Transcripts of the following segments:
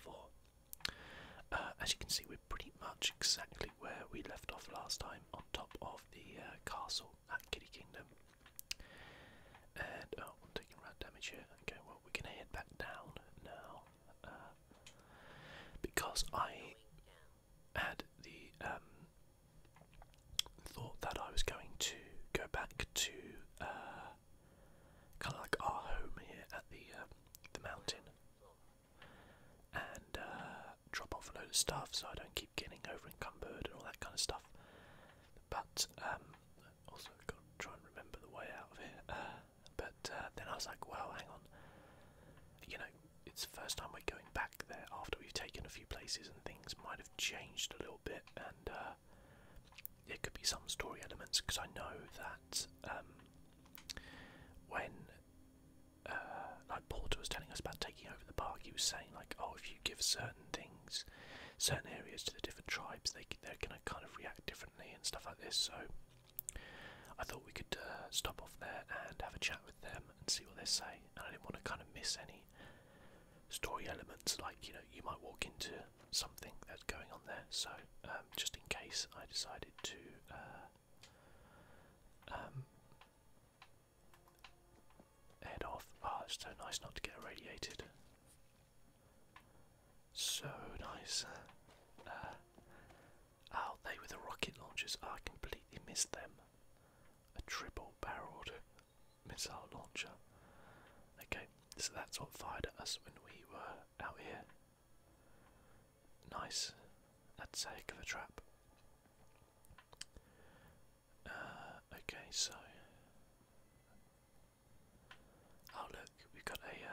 before. As you can see, we're pretty much exactly where we left off last time, on top of the castle at Kitty Kingdom. And oh, I'm taking rat damage here. Okay, well, we're gonna head back down now, because I had the thought that I was going to go back to kind of like our home here at the mountain, and drop off a load of stuff so I don't keep getting over encumbered and all that kind of stuff. But also got to try and remember the way out of here. But then I was like, well, hang on, you know, it's the first time we're going back there after we've taken a few places, and things might have changed a little bit, and there could be some story elements, because I know that when like Porter was telling us about taking over the park, he was saying like, oh, if you give certain things, certain areas to the different tribes, they're going to kind of react differently and stuff like this. So I thought we could stop off there and have a chat with them and see what they say, and I didn't want to kind of miss any story elements, like, you know, you might walk into something that's going on there. So just in case, I decided to head off. Oh, it's so nice not to get irradiated. So nice. Oh, they were the rocket launchers. Oh, I completely missed them. A triple-barreled missile launcher. Okay, so that's what fired at us when we were out here. Nice. That's a heck of a trap. Okay, so... oh look, we've got a...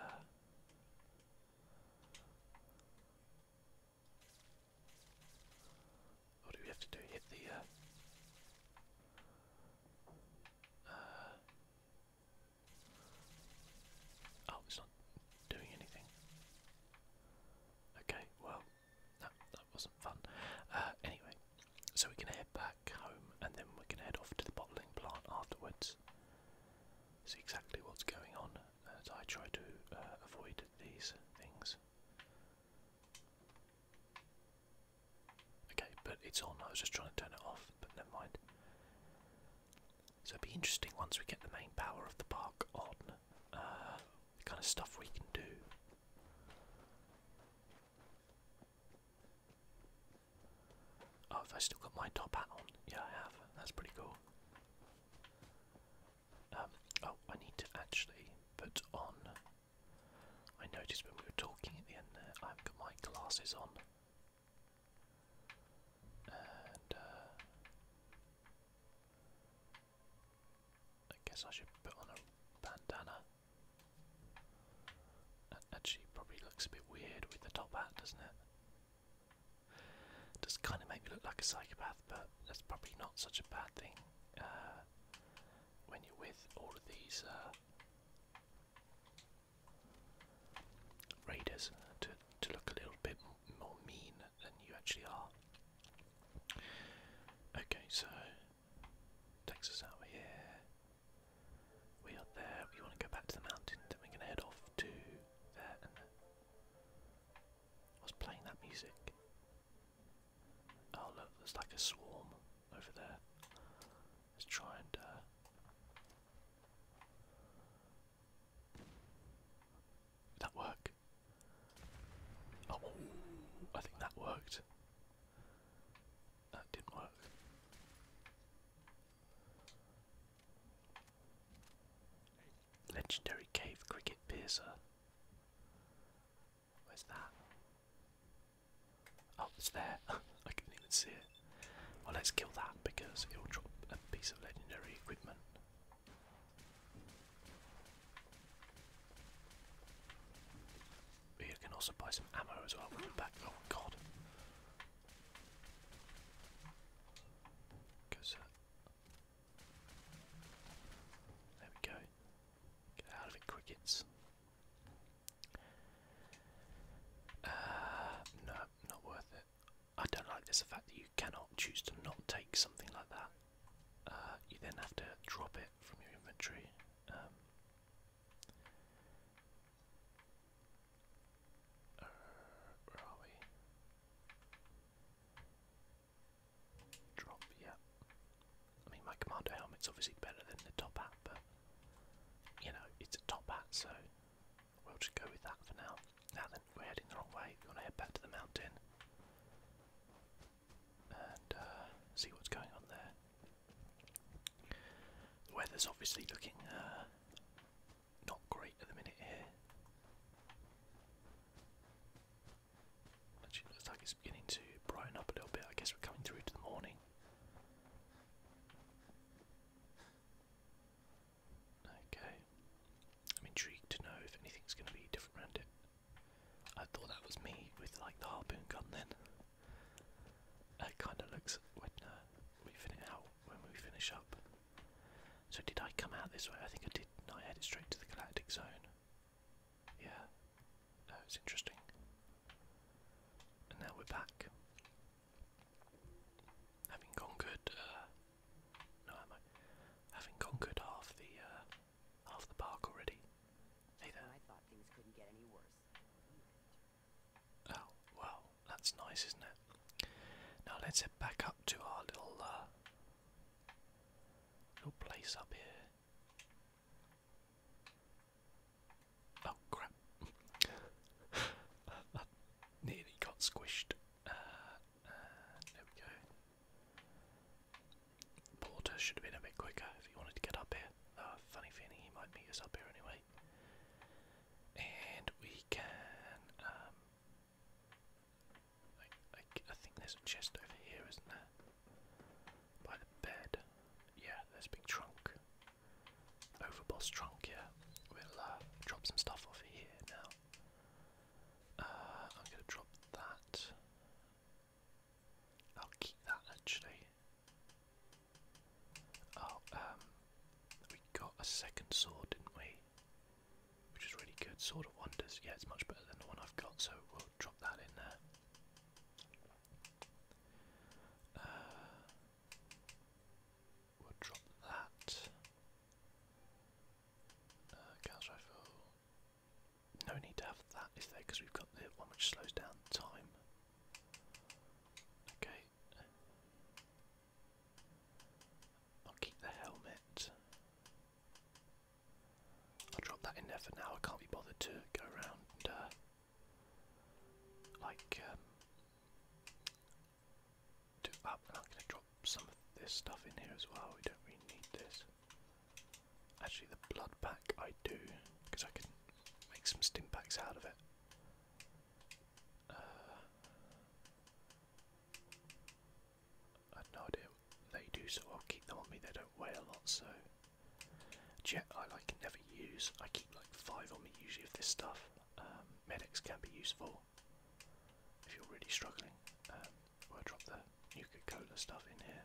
what do we have to do? Hit the... oh, it's not doing anything. Okay, well, that wasn't fun. Anyway, so we're going to head back home, and then we're going to head off to the bottling plant afterwards. See exactly what's going on as I try to avoid these things. Okay, but it's on. I was just trying to turn it off, but never mind. So it'll be interesting once we get the main power of the park on, the kind of stuff we can do. Oh, have I still got my top hat on? Yeah, I have. That's pretty cool. Oh, I need to actually put on... I noticed when we were talking at the end there, I haven't got my glasses on. And I guess I should put on a bandana. That actually probably looks a bit weird with the top hat, doesn't it? Does kind of make me look like a psychopath, but that's probably not such a bad thing when you're with all of these raiders, to look a little bit more mean than you actually are. Okay, so takes us out here. We are there. We want to go back to the mountain. Then we're going to head off to there. And I was playing that music. Oh look, there's like a swarm over there. Let's try and did that work? Oh, I think that worked. That didn't work. Legendary cave cricket piercer. Where's that? Oh, it's there. I couldn't even see it. Well, let's kill that because it will drop a piece of legendary equipment. You can also buy some ammo as well when we're back. Oh god. Goes, there we go. Get out of it, crickets. No, not worth it. I don't like this, the fact that you cannot choose to not take something like that. You then have to drop it from your inventory. we'll just go with that for now. Now then, we're heading the wrong way. We want to head back to the mountain and see what's going on there. The weather's obviously looking not great at the minute here. Actually, it looks like it's beginning to brighten up a little bit. I guess we're coming through to the morning. Okay. I'm intrigued to know if anything's going to be different around it. I thought that was me with like the harpoon gun then. It kind of looks when we finish out, when we finish up. So did I come out this way? I think I did. No, I headed straight to the galactic zone. Yeah, it's interesting. And now we're back, having conquered. No, am I? Having conquered half the park already. Hey there. I thought things couldn't get any worse. Oh well, that's nice, isn't it? Now let's head back up to our little place up here. Oh crap! That nearly got squished. There we go. Porter should have been a bit quicker if he wanted to get up here. Funny feeling he might meet us up here anyway. And we can. I think there's a chest over here, isn't there? By the bed. Yeah, there's a big trunk. Overboss trunk, yeah. We'll drop some stuff off here now. I'm going to drop that. I'll keep that actually. Oh, we got a second sword, didn't we? Which is really good. Sword of Wonders. Yeah, it's much better than the one I've got, so we'll drop that in there. We'll drop that. Gauss rifle. No need to have that, is there? Because we've got the one which slows down time. Okay. I'll keep the helmet. I'll drop that in there for now. I can't be bothered to go around and do up, and I'm going to drop some of this stuff in here as well. We don't really need this. Actually, the blood pack I do, because I can make some stim packs out of it. I have no idea what they do, so I'll keep them on me. They don't weigh a lot, so jet I never use. I keep like 5 on me usually of this stuff. Medics can be useful if you're really struggling. We'll drop the Nuka Cola stuff in here.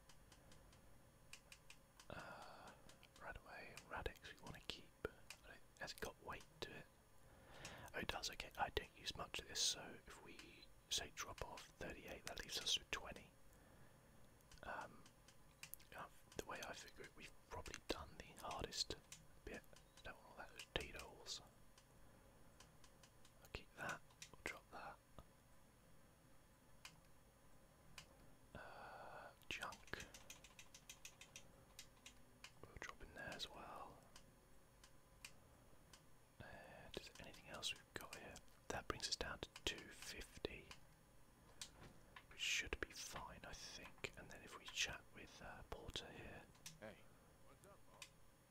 Right away, Radix we want to keep. Has it got weight to it? Oh, it does. Okay, I don't use much of this, so if we say drop off 38, that leaves us with 20. The way I figure it, we've probably done the hardest bit. Don't want all that potatoes. I'll keep that. We'll drop that. Junk. We'll drop in there as well. And is there anything else we've got here? That brings us down to 250, which should be fine, I think. And then if we chat with Porter here. Hey, what's up, boss?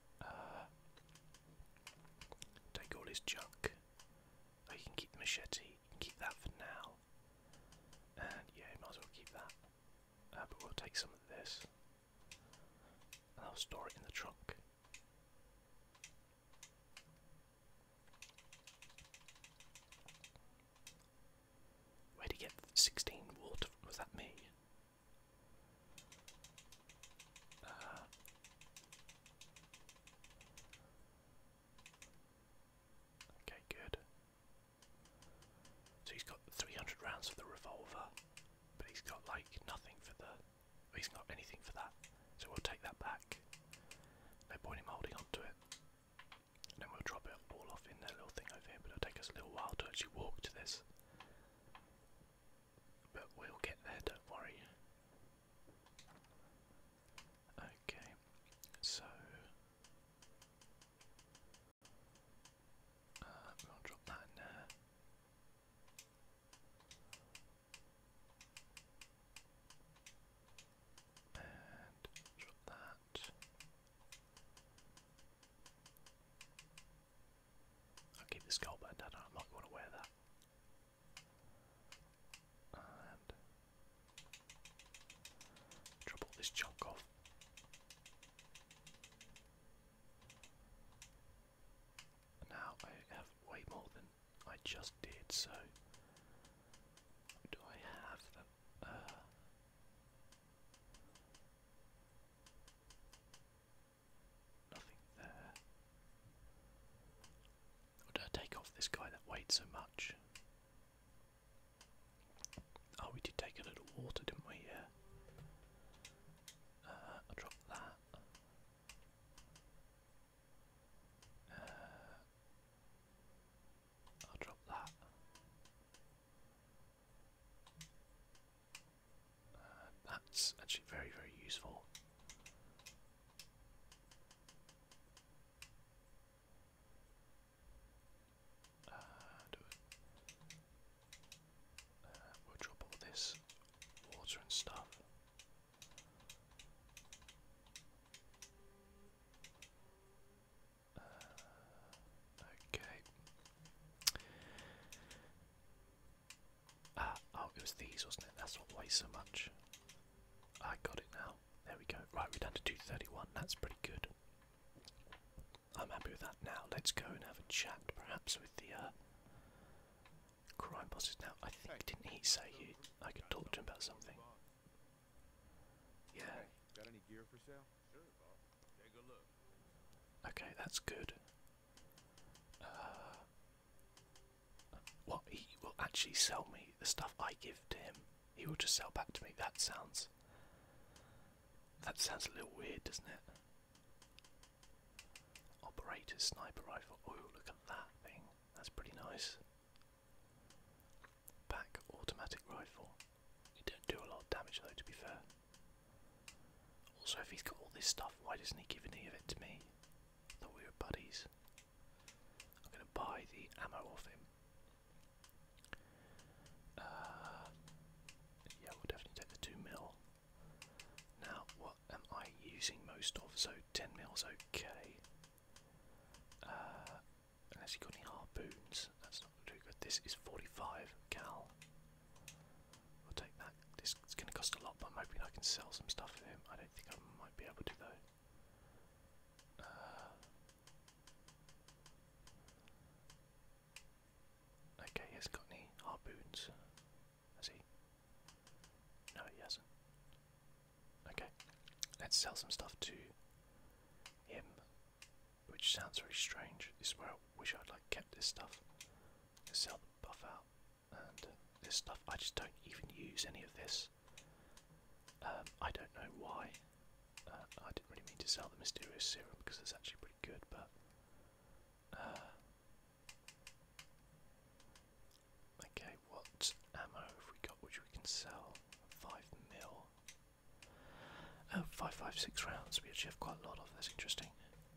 Take all his junk. Oh, you can keep the machete. You can keep that for now. And yeah, you might as well keep that. But we'll take some of this. And I'll store it in the trunk. Where'd he get 16 water? Was that me? Okay, good. So he's got 300 rounds for the revolver, but he's got like nothing for the. He's not anything for that, so we'll take that back. No point in holding on to it. And then we'll drop it all off in that little thing over here, but it'll take us a little while to actually walk to this. But we'll get there, don't worry. Okay, so we'll just did. So, do I have them? Nothing there. Or did I take off this guy that weighed so much? Oh, we did take a little water, didn't we? Yeah. I'll drop that. I'll drop that. That's actually very, very useful. We'll drop all this water and stuff. Okay. Oh, it was these, wasn't it? That's what weighs so much. I got it now. There we go. Right, we're down to 231. That's pretty good. I'm happy with that. Now let's go and have a chat, perhaps with the crime bosses. Now, I think didn't he say I could talk to him about something? Yeah. Hey, got any gear for sale? Sure, boss. Take a look. Okay, that's good. What, he will actually sell me the stuff I give to him? He will just sell back to me. That sounds a little weird, doesn't it? Operator sniper rifle. Oh, look at that thing. That's pretty nice. Back automatic rifle. You don't do a lot of damage though, to be fair. Also, if he's got all this stuff, why doesn't he give any of it to me? I thought we were buddies. I'm gonna buy the ammo off him. Yeah, we'll definitely take the 2mm. Now, what am I using most of? So 10mm, okay. Unless you got any harpoons, that's not too good. This is 45 cal. We'll take that. This is going to cost a lot, but I'm hoping I can sell some stuff for him. I don't think I might be able to though. Okay, he hasn't got any harpoons, has he? No, he hasn't. Okay, let's sell some stuff to him, which sounds very strange. This is where I wish I'd like kept this stuff. Let's sell the buff out, and this stuff. I just don't even use any of this. I don't know why. I didn't really mean to sell the mysterious serum because it's actually pretty good, but okay, what ammo have we got which we can sell? 5mm. Oh, 5.56 rounds. We actually have quite a lot of. That's interesting.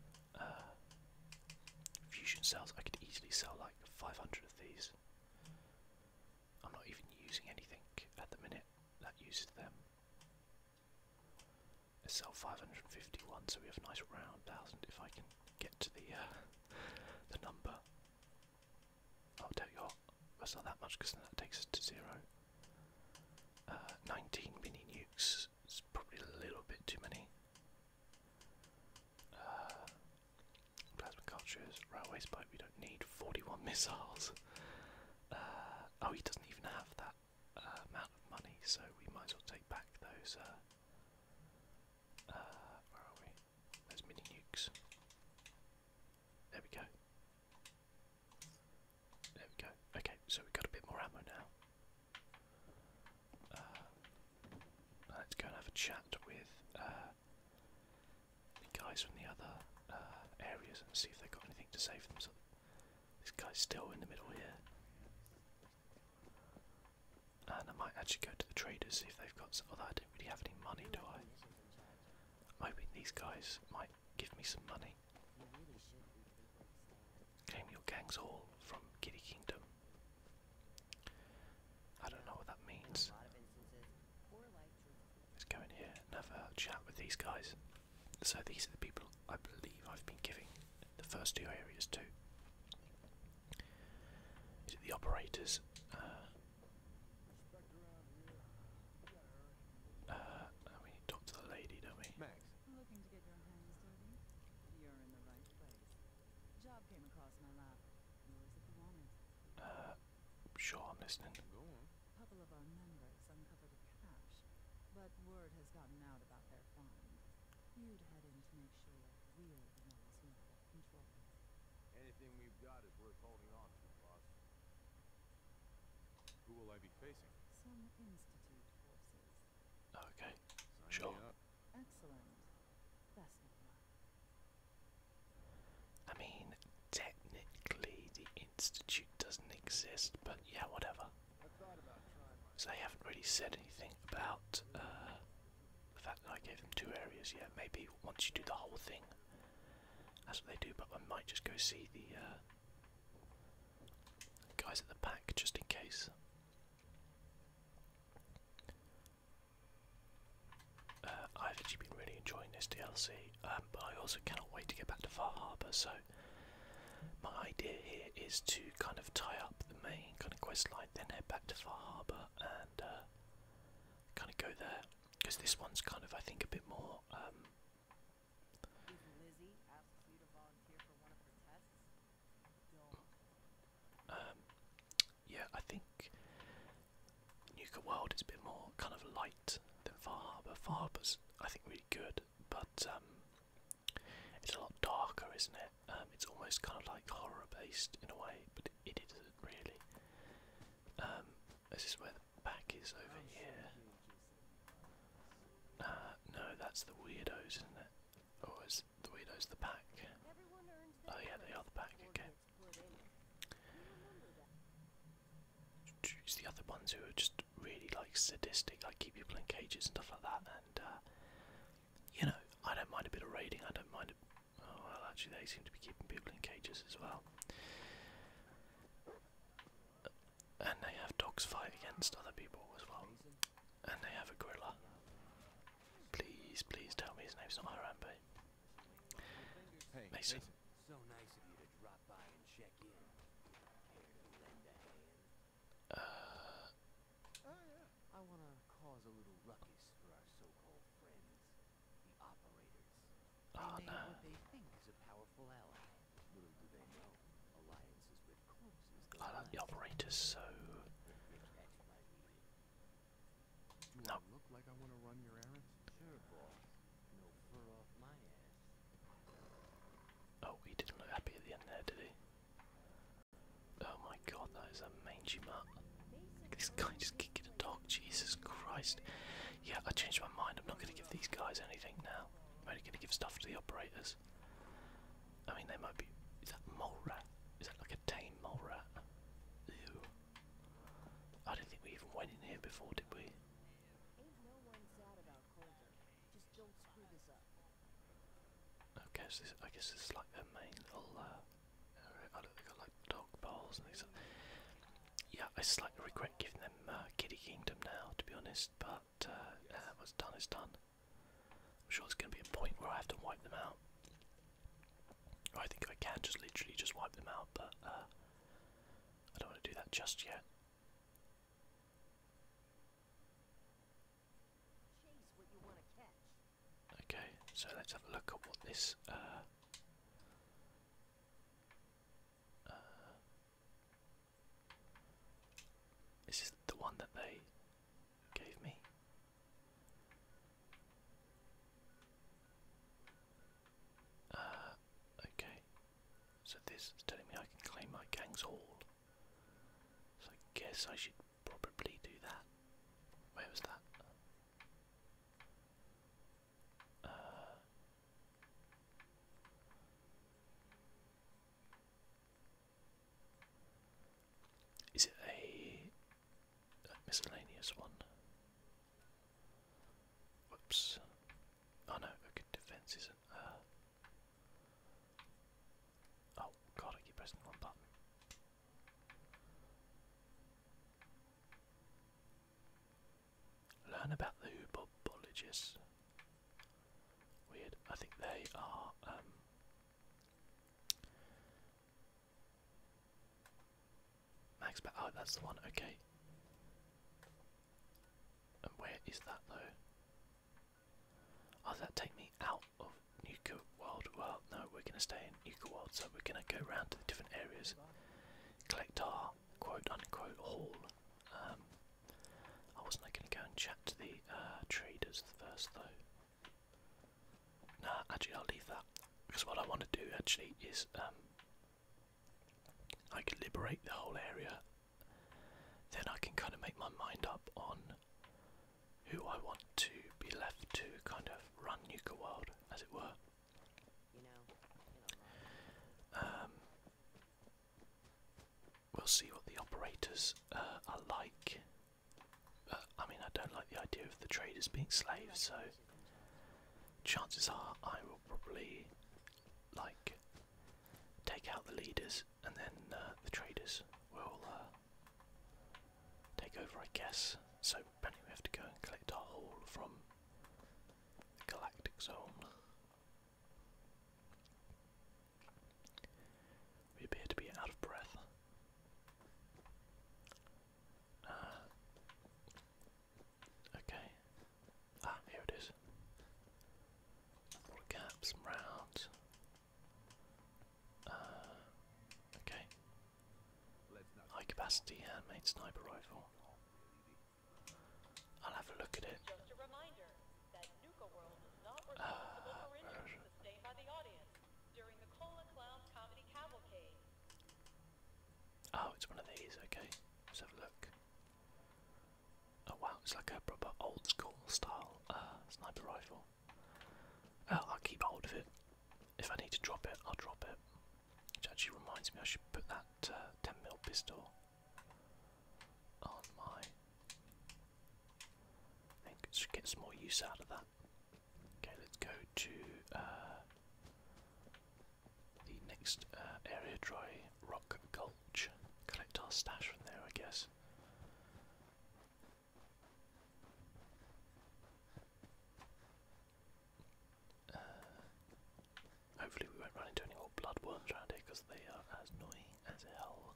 Fusion cells. I could easily sell like 500 of these. I'm not even using anything at the minute that uses them. Let's sell 551, so we have a nice round 1,000 if I can get to the number. I'll tell you what, that's not that much because then that takes us to 0. 19 mini nukes is probably a little bit too many. Plasma cartridges, railway spike, we don't need 41 missiles. Oh, he doesn't even have that amount of money, so we might as well take back those. Where are we? Those mini nukes. There we go. There we go. Okay, so we've got a bit more ammo now. Let's go and have a chat with the guys from the other areas and see if they've got anything to say for themselves. This guy's still in the middle here. And I might actually go to the traders, see if they've got some, although I don't really have any money, do I? I'm hoping these guys might give me some money. Claim your gangs all from Giddy Kingdom. I don't know what that means. Let's go in here and have a chat with these guys. So these are the people I believe I've been giving the first 2 areas to. Is it the operators? We need to talk to the lady, don't we? Max. Looking to get your hands dirty? You're in the right place. Job came across my lap. Yours if you want it. listening. Go on. A couple of our members uncovered a cache, but word has gotten out about their find. You'd head in to make sure we're the ones who get control. Anything we've got is worth holding on to, boss. Who will I be facing? Some Institute forces. Okay, Sign sure. me up. Excellent. Best of luck. I mean, technically the Institute doesn't exist, but yeah, whatever. I thought about trying my. So they haven't really said anything about the fact that I gave them 2 areas yet. Maybe once you do the whole thing, that's what they do, but I might just go see the guys at the back just in case. I've actually been really enjoying this DLC, but I also cannot wait to get back to Far Harbour, so my idea here is to kind of tie up the main kind of quest line, then head back to Far Harbour and kind of go there, because this one's kind of, I think, a bit more If Lizzie asks you to volunteer for one of her tests, don't. yeah, I think Nuka World is a bit more kind of light than Far Harbour. Far Harbour's, I think, really good, but it's a lot darker, isn't it? It's almost kind of like horror based in a way, but it isn't really. This is where the back is over here. No, that's the weirdos, isn't it? Or is the weirdos the back? Everyone earns their Oh yeah, they are the back, or okay. gets put in it. You remember that. Choose the other ones who are just really like sadistic, like keep people in cages and stuff like that, and you know, I don't mind a bit of raiding, I don't mind oh well, actually they seem to be keeping people in cages as well. And they have dogs fight against other people as well. And they have a gorilla. Please, please tell me his name's not Harambe. Hey, Mason. So nice of you to drop by and check in. Care to lend a hand? Oh yeah. I want to cause a little ruckus for our so-called friends, the operators. They Oh, made no. what they think is a powerful ally. Little do they know, alliances with corpses go I like the last. operators, so If you catch my meaning. Do No. I look like I want to run your errands? Sure, boss. No fur off my ass. oh, he didn't look happy at the end there, did he? Oh my god, that is a mangy mutt. Look at this guy just kicking a dog, Jesus Christ. Yeah, I changed my mind, I'm not going to give these guys anything now. I'm only going to give stuff to the operators. I mean, they might be... Is that mole rat? Is that like a tame mole rat? Ew. I don't think we even went in here before, did we? Ain't no one sad about Coulter. Just don't screw this up. I guess this is like their main little area. I don't think I like dog bowls and things like that. Yeah, I slightly regret giving them Kitty Kingdom now, to be honest, but what's done is done. I'm sure there's going to be a point where I have to wipe them out. Or I think I can just literally just wipe them out, but I don't want to do that just yet. Chase what you want to catch. Okay, so let's have a look at what this this is the one that they gave me. Okay, so this is telling me I can claim my gang's hall. So I guess I should probably do that. Where was that? Is it a miscellaneous one? Whoops. Oh no, okay, defense isn't. Oh god, I keep pressing the wrong button. Learn about the Hubobologists. Weird. I think they are. Max. Oh, that's the one. Okay. And where is that though? Oh, does that take me out of Nuka World? Well, no, we're going to stay in Nuka World, so we're going to go around to the different areas, collect our quote-unquote haul, wasn't I going to go and chat to the traders first though? Nah, actually I'll leave that. Because what I want to do actually is I can liberate the whole area. Then I can kind of make my mind up on who I want to be left to kind of run Nuka World, as it were. You know, in a lot of We'll see what the operators are like. I mean, I don't like the idea of the traders being slaves, so chances are I will probably like take out the leaders, and then the traders will take over, I guess. So apparently we have to go and collect our haul from the galactic zone. We appear to be out of breath. Okay. Ah, here it is. All caps, rounds. Okay. High capacity handmade sniper rifle. I'll have a look at it. Just a reminder that Nuka World is not responsible for injuries sustained by the audience during the Cola Clown Comedy Cavalcade. Oh, it's one of these, okay. Let's have a look. Oh wow, it's like a proper old school style sniper rifle. I'll keep hold of it. If I need to drop it, I'll drop it. Which actually reminds me I should put that 10mm pistol on my thing. Should get some more use out of that. Okay, let's go to the next area, Dry Rock Gulch. Collect our stash from there, I guess. Hopefully we won't run into any more bloodworms around here because they are as annoying as hell.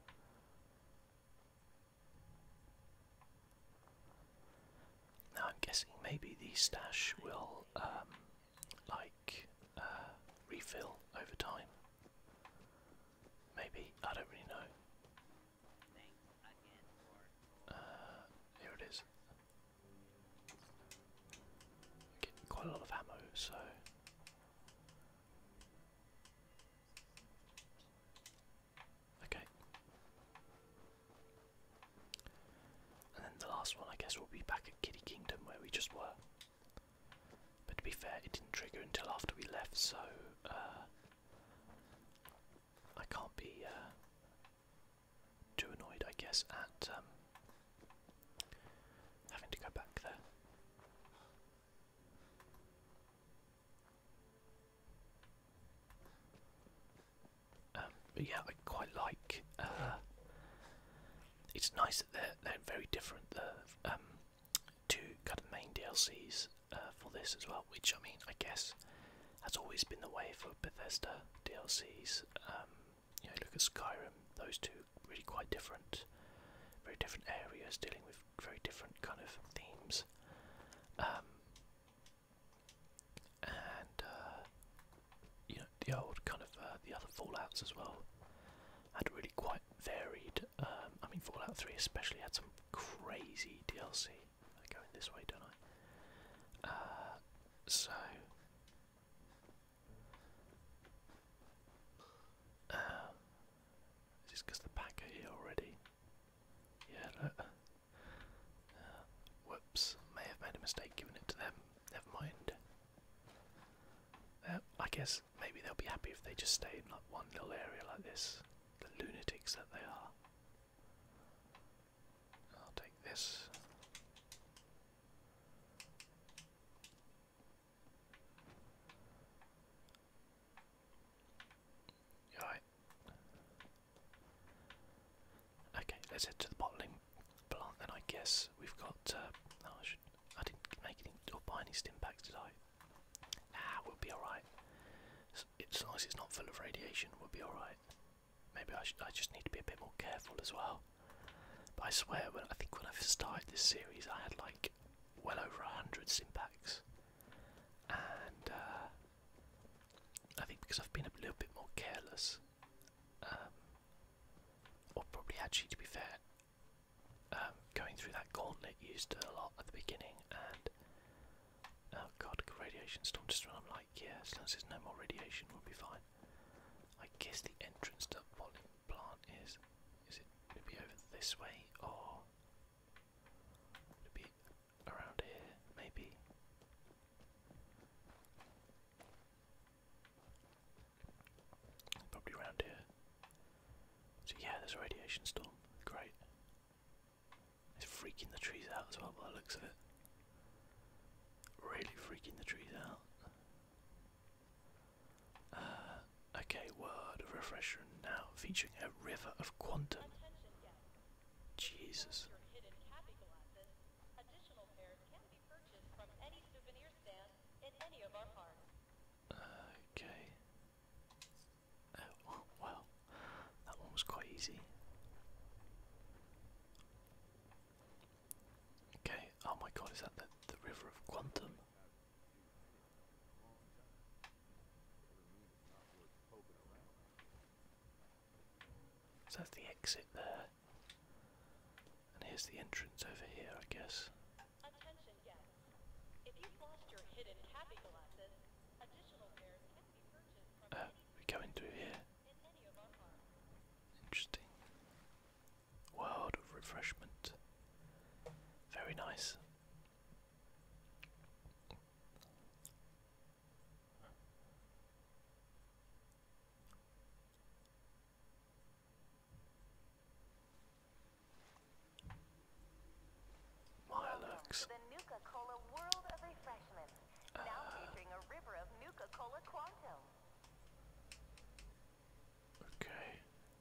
Now I'm guessing maybe the stash will refill over time. Maybe, I don't really know. Here it is. Getting quite a lot of ammo, so okay. And then the last one I guess will be back at Kitty Kingdom where we just were. But to be fair, it didn't trigger until after we left, so I can't be too annoyed, I guess, at having to go back there. But yeah, I quite like. It's nice that they're very different. The two kind of main DLCs for this as well, which I mean, I guess has always been the way for Bethesda DLCs. You know, look at Skyrim; those two really quite different, very different areas dealing with very different kind of themes. And you know, the old kind of the other Fallouts as well had really quite varied. I mean, Fallout 3 especially had some crazy DLC. I go in this way, don't I? So is this because the pack are here already? Yeah, look. Whoops, may have made a mistake giving it to them. Never mind. I guess maybe they'll be happy if they just stay in like one little area like this. The lunatics that they are. I'll take this. Alright. Okay, let's head to the bottling plant then, I guess. We've got oh, I didn't make any or buy any stim packs, did I? We'll be alright. As long as it's not full of radiation, we'll be alright. Maybe I just need to be a bit more careful as well. But I swear, I think when I started this series, I had like well over 100 stim packs, and I think because I've been a little bit more careless, or probably actually, to be fair, going going through that gauntlet used a lot at the beginning, and oh god, radiation storm just run. I'm like, yeah, as long as there's no more radiation, we'll be fine. I guess the entrance to the bottling plant is it maybe over this way, or would it be around here, maybe? Probably around here. So yeah, there's a radiation storm. Great. It's freaking the trees out as well by the looks of it. Really freaking the trees out. Okay, word of refresher now featuring a river of quantum. Attention guests. Jesus. Your hidden tappy glasses. Additional pairs can be purchased from any souvenir stand in any of our parks. Okay. Oh, well, that one was quite easy. Okay, oh my god, is that the river of quantum? So that's the exit there. And here's the entrance over here, I guess. Attention guests. If you've lost your hidden tappy glasses, additional pairs can be purchased from We're going through here. in any of our parks. Interesting. World of refreshment. Very nice. Mirelurks. The Nuka Cola World of Refreshment. Now featuring a river of Nuka Cola Quantum. Okay.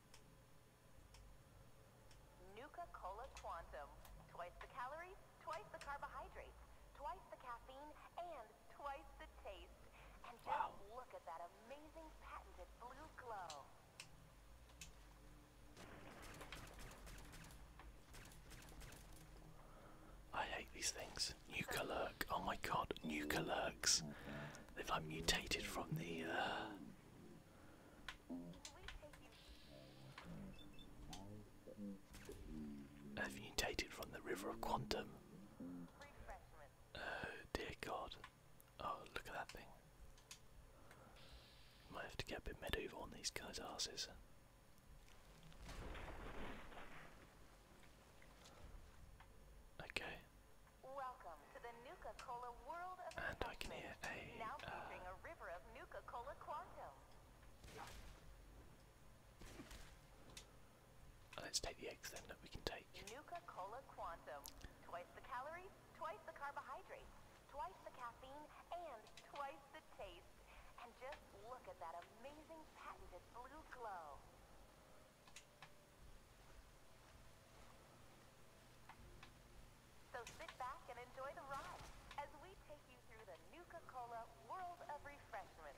Nuka Cola Quantum. Twice the calories, twice the carbohydrates, twice the caffeine, and twice the taste. And just Wow. look at that amazing patented blue glow. I hate these things. Nuka lurk. Oh my god, Nuka lurks. They've like mutated from the They've mutated from the river of quantum. Refreshment. Oh dear god. Oh, look at that thing. Might have to get a bit medieval on these guys' asses. Okay. Welcome to the Nuka Cola World of And I can hear Refreshment. Now featuring a river of Nuka Cola Quantum. let's take the eggs then that we can take. Nuka Cola Quantum. Twice the calories, twice the carbohydrates, twice the caffeine, and twice the taste. And just look at that amazing patented blue glow. So sit back and enjoy the ride as we take you through the Nuka Cola World of Refreshment.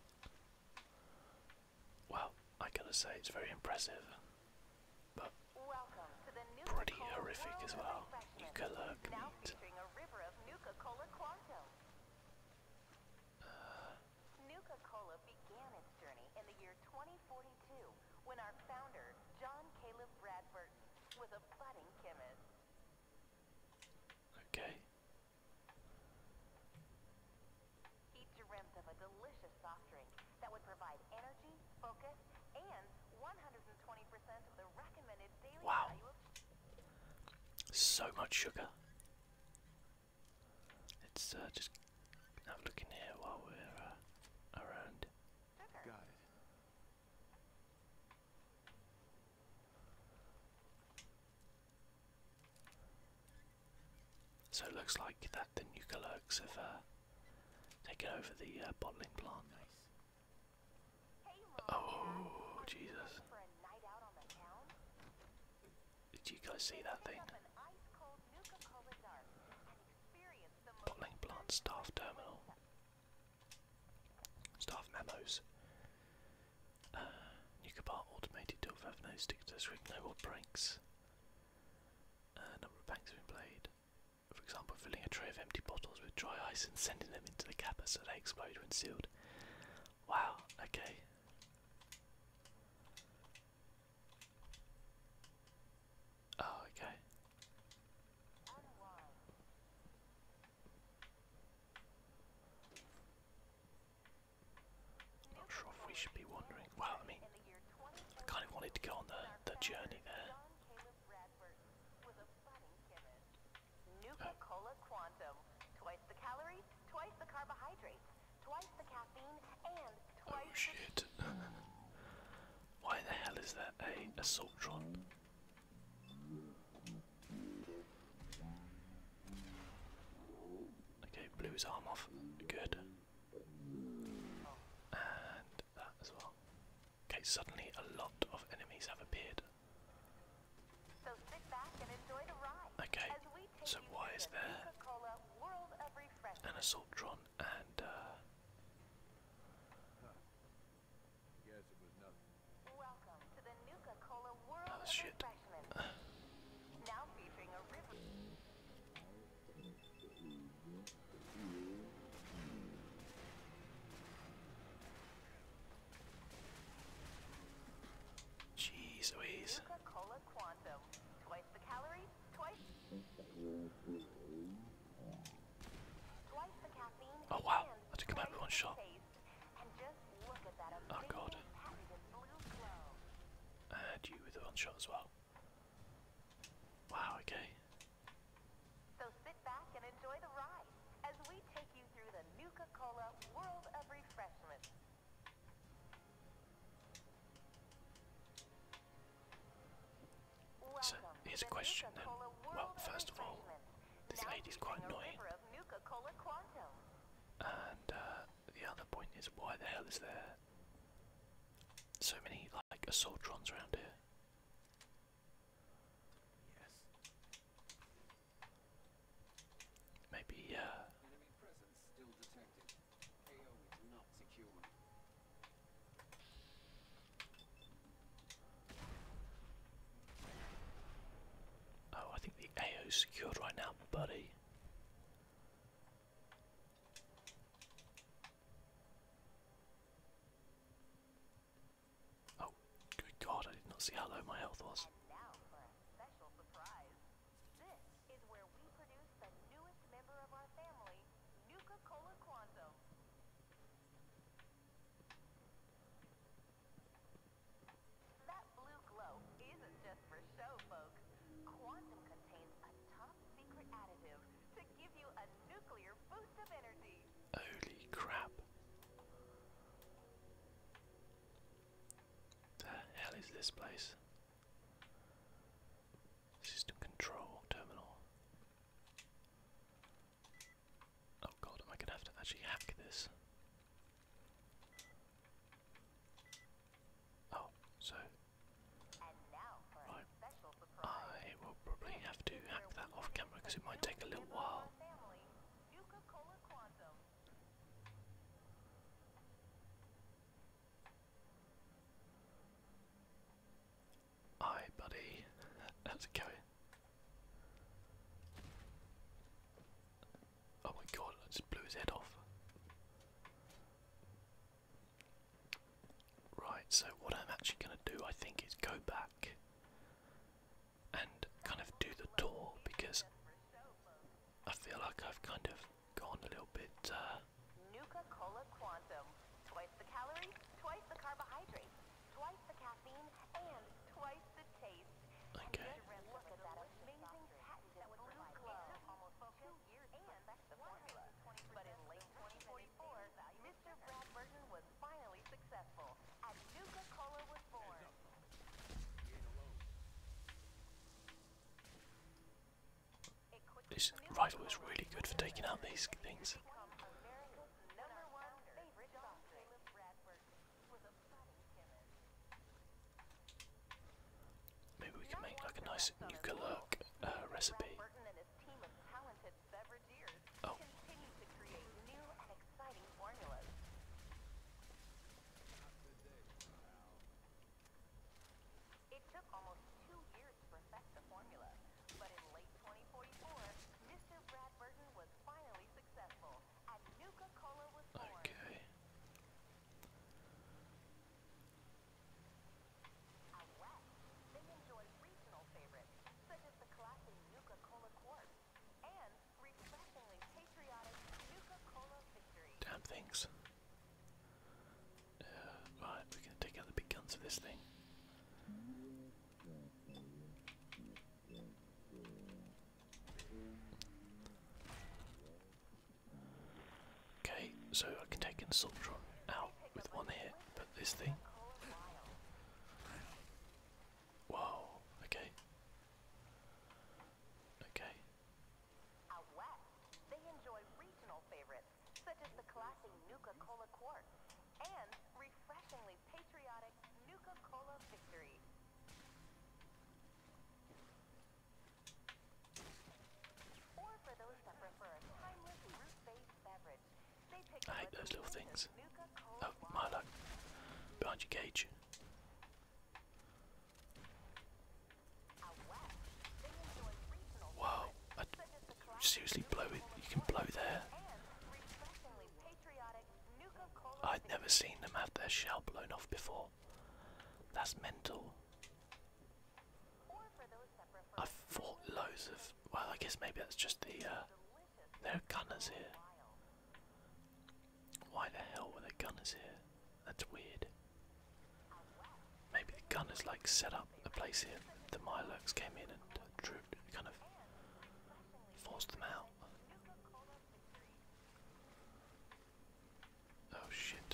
Well, I gotta say it's very impressive, but Welcome to the Nuka pretty Cola horrific World as of well. Refreshment. Nuka lurk Now meat. featuring a river of Nuka Cola Quantum. Nuka Cola began its journey in the year 2042 when our founder, John Caleb Bradburton, was a budding chemist. Okay. He dreamt of a delicious soft drink that would provide energy, focus, and 120% of the recommended daily Wow. value of So much sugar. Let's just have a look in here while we're around. sugar. Got it. So it looks like that the Nuka lurks have taken over the bottling plant. Nice. Hey, Mom, Oh, Dad, Jesus. ready for a night out on the town? Did you guys see that Pick thing? up an ice-cold Nuka-Cola Dark and experience the most Bottling plant staff terminal. Staff memos. Nuka bar automated till further no stick to the screen, no more pranks. Number of pranks have been played. For example, filling a tray of empty bottles with dry ice and sending them into the capper so they explode when sealed. Wow, okay. Oh, okay. decided to go on the journey there. Nuka Cola Quantum. Twice the calories, twice the carbohydrates, twice the caffeine, and Oh twice shit. Why the hell is that a Assaultron? Okay, blew his arm off. Good. And that as well. Okay, suddenly a lot of enemies have appeared. So sit back and enjoy the ride. Okay, As we take so you why through is the there Nuka-Cola world of refreshment. an Assaultron and Guess it was nothing. Welcome to the Nuka-Cola world of shit. refreshment. Now featuring a river. Jeez Louise. Nuka-Cola Quantum. Twice the calories, twice the caffeine, Oh wow, and I took him out with one twice the shot. taste. And just look at that Oh amazing god. patented blue glow. And you with the one shot as well. Wow, okay. So sit back and enjoy the ride as we take you through the Nuka-Cola world of refreshment. So Welcome here's to a the question then. Nuka-Cola Well, world of first of all, refreshment. this Now lady's quite featuring a annoying. river of Nuka-Cola Quantum. And the other point is, why the hell is there so many like Assaultrons around here? Yes. Maybe Enemy presence still detected. AO is not secure. oh, I think the AO's secured right now, buddy. Oh, good God, I did not see how low my health was. And now for a special surprise. This is where we produce the newest member of our family, Nuka-Cola Quantum. That blue glow isn't just for show, folks. Quantum contains a top secret additive to give you a nuclear boost of energy. Holy crap. The hell is this place? System control terminal. Oh god, am I gonna have to actually hack this? Oh, so And now for a right. special surprise. I will probably have to hack that off camera because it might take a little while. Family, Nuka-Cola Quantum. Hi, buddy. How's it going? Oh my god, I just blew his head off. Right, so what I'm actually going to do, I think, is go back and kind of do the tour because I feel like I've kind of gone a little bit. Nuka-Cola Quantum. Twice the calories, twice the carbohydrates, twice the caffeine, and twice the taste. Okay. And just look at that amazing patented blue glow. It took almost 2 years to perfect the formula. But in late 2044, Mr. Brad Burton was finally successful, and Nuka-Cola was born. You ain't alone. This rifle is really good for taking out these things. Become America's #1 favorite soft drink. Brad Burton was a budding chemist. Maybe we can make like a nice Nuka lurk recipe. Brad Burton and his team of talented beverageers Oh. continue to create new and exciting formulas. It took almost 2 years to perfect the formula, but in late 2044, Mr. Brad Burton was finally successful, and Nuka-Cola was born. Okay. Out west, they enjoy regional favorites, such as the classic Nuka-Cola Quartz and refreshingly patriotic Nuka-Cola Victory. Damn things. Right, we're gonna take out the big guns of this thing. so I can take an Assaultron out with one hit, but this thing. Whoa, okay. Okay. Out west, they enjoy regional favorites, such as the classy Nuka-Cola Quartz and refreshingly patriotic Nuka-Cola Victory. Or for those that prefer a timeless fruit-based beverage, they pick I up hate a those little delicious things. Nuka-Cola Oh, Milo. Behind your cage. Out west, they enjoy regional Wow. favorites, such as the classic Seriously blow it. You can blow there. and refreshingly patriotic Nuka-Cola I'd never seen them have their shell blown off before. That's mental. Or for those that prefer I've fought loads of. Well, I guess maybe that's just the. There are gunners here. Why the hell were there gunners here? That's weird. Maybe the gunners like set up a place here. The Milux came in and kind of forced them out. Oh shit.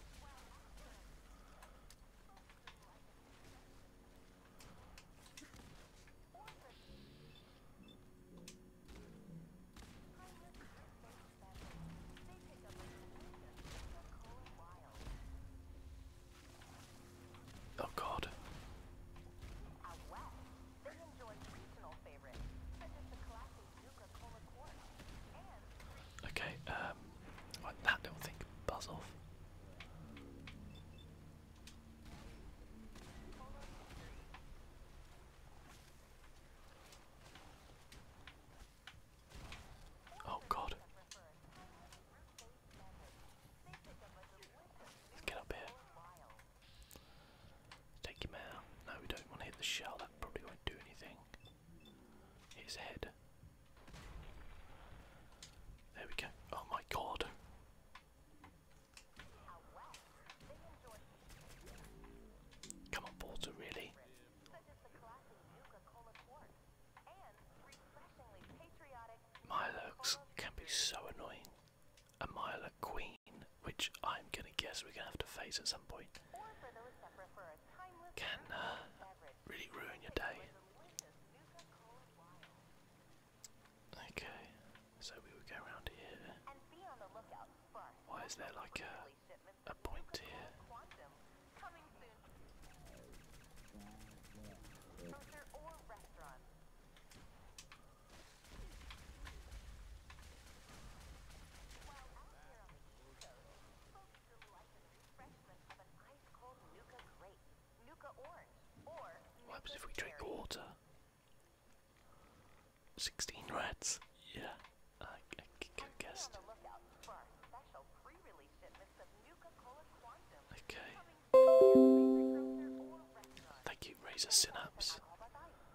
Oh god. Out west, they enjoy regional favorites, such as the classic Nuka-Cola Quartz and Okay, like that little thing can buzz off. Oh god. Let's get up here. Take him out. No, we don't want to hit the shell, that probably won't do anything. Hit his head. There we go. Oh my god. Come on, Porter, really? such as the classic Nuka-Cola Quartz and refreshingly patriotic Milux can be so annoying. A Milux Queen, which I'm gonna guess we're gonna have to face at some point, or for those that prefer a timeless can beverage, really ruin your day. delicious Nuka-Cola Wild. Okay, so we would go around here. And be on the lookout for our Why is there like pre-release shipments a of point Nuka-Cola here? Quantum coming soon. Grocer or restaurant. While out here on the East Coast, folks delight in the refreshment of an ice-cold Nuka Grape, Nuka Orange, or What happens if Nuka we drink Cherry. water? 16 rats. Yeah, I guessed. Be on the lookout for our special pre-release shipments of Nuka-Cola Quantum Okay. coming soon to your favorite grocer or restaurant. Thank you, Razor Synapse. Alcohol by volume.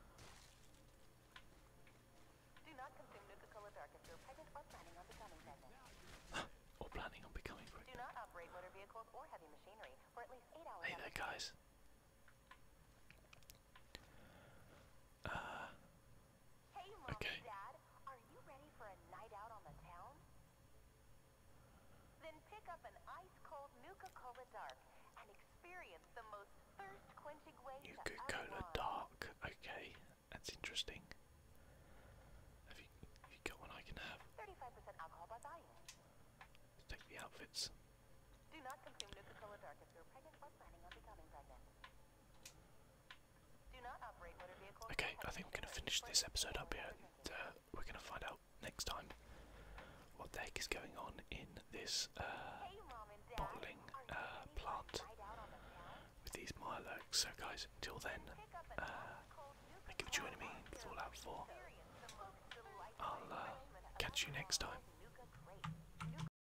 Do not consume Nuka-Cola Dark if you're pregnant or planning on becoming pregnant. Or planning on becoming Do pregnant. not operate motor vehicles or heavy machinery for at least 8 hours. Hey at there, a time. guys. Hey, Mom Okay. and Dad, are you ready for a night out on the town? Then pick up an ice-cold Nuka-Cola Dark and experience the most thirst-quenching way to Nuka-Cola unwind. Dark. Okay, that's interesting. Have you got one I can have? 35% alcohol by volume. Let's take the outfits. Do not consume Nuka-Cola Dark if you're pregnant or planning on becoming pregnant. Do not operate motor vehicles. Okay, I think we're going to finish this episode up here, and we're going to find out next time what the heck is going on in this Hey, Mom and Dad, bottling are you ready for a plant night out on the town? with these Milux. So guys, until then, Pick up an ice-cold thank you for joining me in Fallout 4. Experience the most delightful I'll catch you next time.